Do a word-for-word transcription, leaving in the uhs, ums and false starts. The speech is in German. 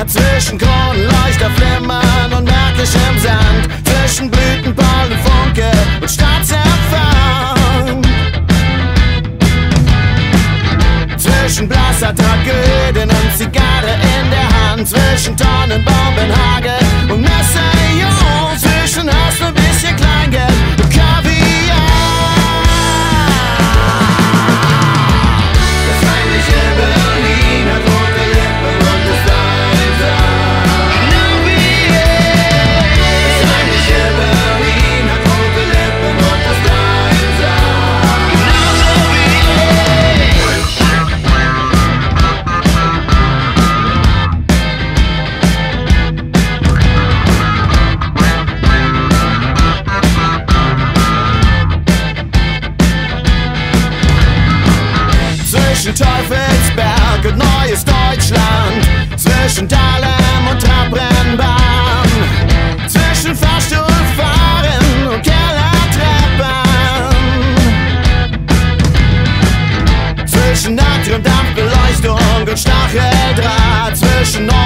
zwischen Kronleuchter flimmern und märkischem Sand, zwischen Blütenpollen, Funke und Staatsempfang, zwischen blasser Tragödien und Zigarre in der Hand, zwischen Tonnenbombenhagel und Messerjung, zwischen Hass und bisschen Kleingeld und Kaviar. Das feindliche Berlin hat rote Lippen und ist einsam. Genau wie ich. Das feindliche Berlin hat rote Lippen und ist einsam. Genauso wie ich. Zwischen Teufelsberg und neues Deutschland, zwischen Dahlem und Trabrennbahn, zwischen Fahrstuhlfahren und Kellertreppen, zwischen Natriumdampfbeleuchtung und Stacheldraht, zwischen